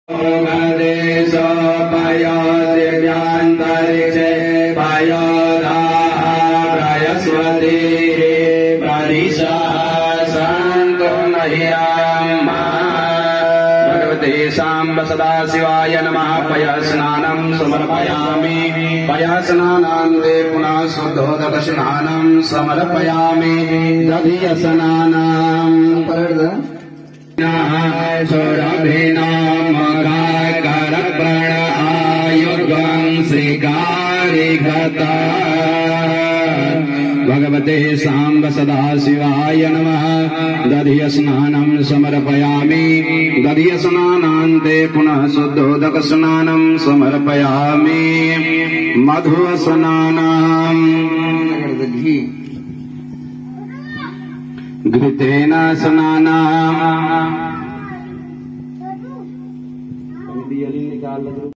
पयोदिव्यान्तरिक्षे पयोदाः प्रयस्वती परिषः सन्तु नह्याम् भगवते साम्ब सदाशिवाय नमः। पयस्नानं समर्पयामि। पयस्नानान्ते पुनः शुद्धोदकस्नानं समर्पयामि। दधिस्नानं सुरभिनामकाकरप्रण आयुर्गं श्रीकारिघता। भगवते साम्ब सदाशिवाय नमः। दधिस्नानं समर्पयामि। दधिस्नानान्ते पुनः शुद्धोदकस्नानं समर्पयामि। मधुस्नानं घृतेन स्नानम्।